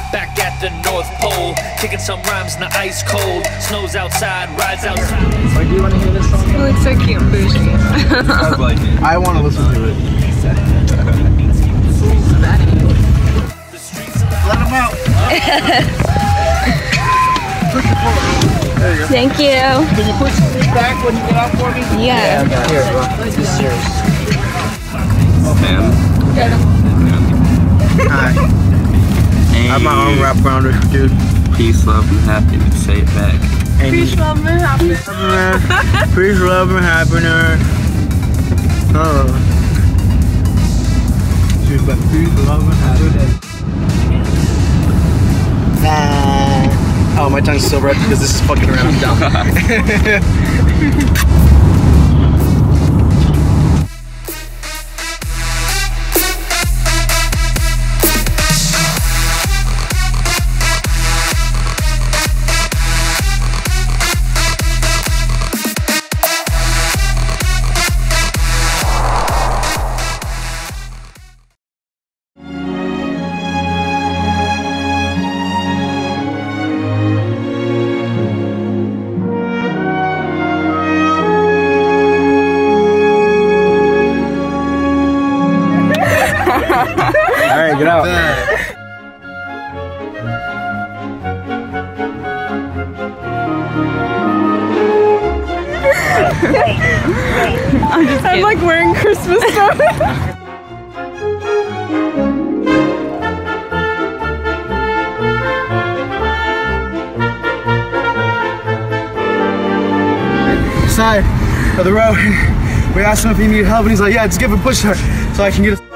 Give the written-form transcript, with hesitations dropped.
back at the North Pole, kicking some rhymes in the ice cold. Snow's outside, rides outside. Like, do you want to hear this song? It looks so cute and bougie. I like it. I want to listen to it. Let him out. Push it forward. There you go. Thank you. Can you push me back when you get out for me? Yeah. Okay. Here, bro. This is serious. Man. Hi. I have my arm wrapped around her, dude. Peace, love, and happiness. Say it back. Peace, love, and happiness. Peace, love, and happiness. Oh. She's like, peace, love, and happiness. Oh, my tongue's so red because this is fucking around. I'm down. Alright, get out. I'm like wearing Christmas stuff. Side of the road. We asked him if he needed help and he's like, yeah, just give him a push start so I can get a